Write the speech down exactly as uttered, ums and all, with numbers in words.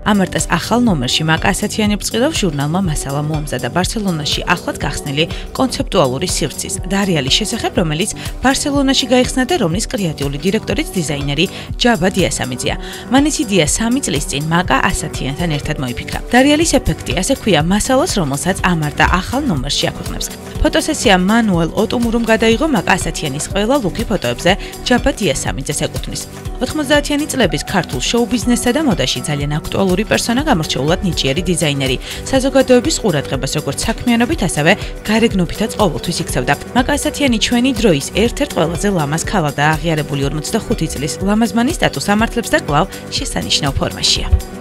ამარტას ახალ ნომერში მაკა ასათიანი ბრწყინვალე ჟურნალმა მასალა მოამზადა ბარსელონაში ახლად გახსნილი კონცეპტუალური სივრცის დარიალის შესახებ, რომელიც ბარსელონაში გაიხსნა და რომლის კრეატიული დირექტორიც დიზაინერი ჯაბა დიასამიძეა. მან ის იდეა სამი წლის წინ მაკა ასათიანთან ერთად მოიფიქრა. დარიალის ეფექტი, ასე ქვია მასალას, რომელსაც ამარტა ახალ ნომერში აქვეყნებს. ფოტოსესია მანუელ ოტუმურუმ გადაიღო მაკა ასათიანის ყველა ლუკი ფოტოებზე ჯაბა დიასამიძეს ეკუთვნის. ოთხმოცდაათიანი წლების ქართულ შოუ-ბიზნესსა და მოდაში ძალიან აქტუალური პერსონა გამორჩეულად ნიჭიერი დიზაინერი. საზოგადოების ყურადღებას როგორც საქმიანობით, ასევე გარეგნობითაც ყოველთვის იქცევდა. მაკა ასათიანი ჩვენი დროის ერთ-ერთ ყველაზე ლამაზ ქალადაა აღიარებული ორმოცდახუთი წლის ლამაზმანის სტატუსს ამართლებს და კვლავ შესანიშნავ ფორმაშია.